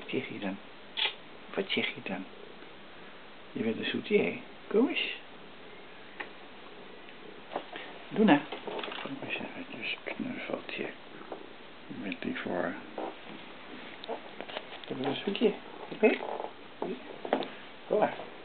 zeg je dan? Wat zeg je dan? Je bent een zoetier. Kom eens. Doe nou. Kom eens eventjes knuffeltje. Je bent lief voor. Je bent een zoetier. Oké? Kom maar.